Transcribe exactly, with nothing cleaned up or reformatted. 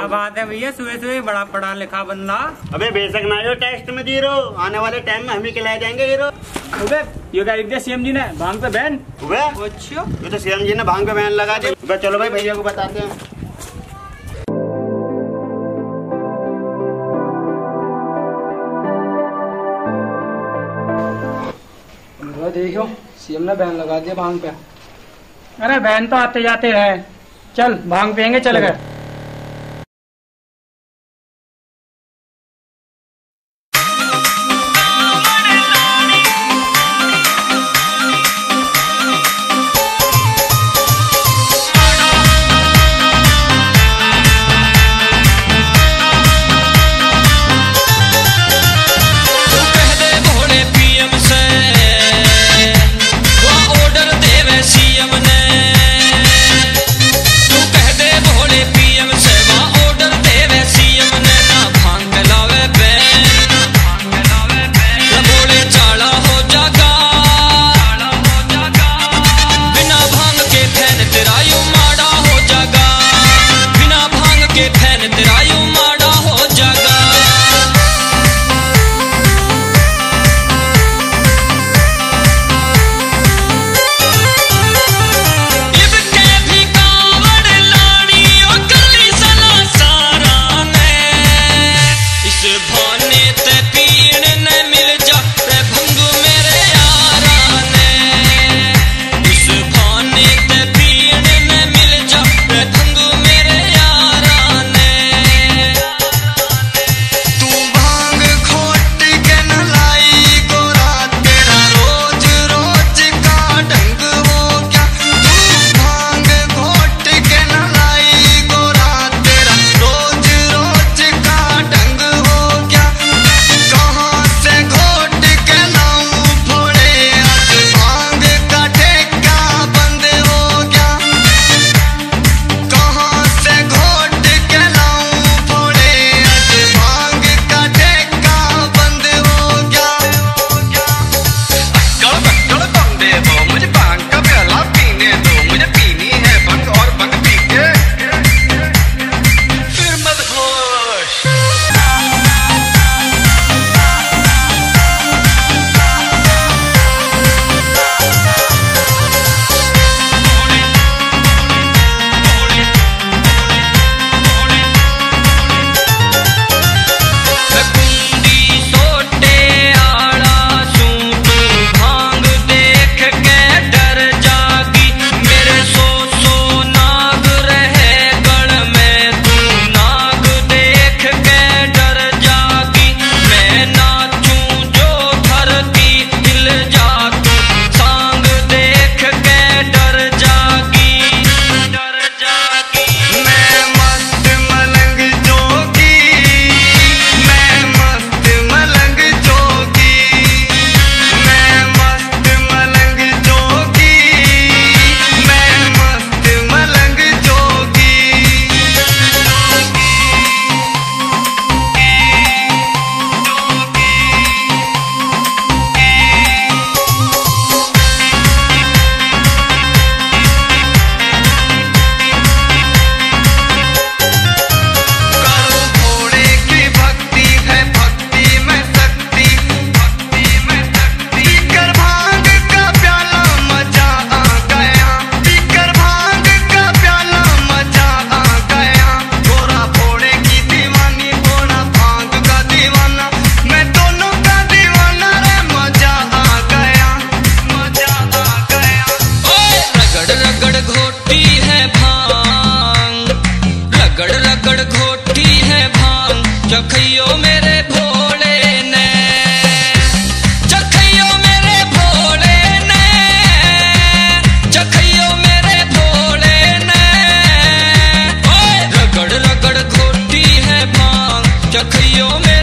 बात है भैया, सुबह सुबह बड़ा पढ़ा लिखा बंदा। अबे बेशक ना हो टेस्ट में जीरो, आने वाले टाइम में हम ही खिलाए जाएंगे हीरो। अबे ये क्या लिख दिया सीएम जी ने, भांग पे बैन। अच्छा ये तो सीएम जी ने भांग पे बैन लगा दिया। चलो भाई भैया को बताते हैं। देखो सीएम ने बैन लगा दिया भांग पे। अरे बैन तो आते जाते हैं, चल भांग पियेंगे, चल गए। चखइयो मेरे भोले ने, चखइयो मेरे भोले ने, चखइयो मेरे भोले ने। ओए रगड़ रगड़ घोटी है भांग, चखइयो मेरे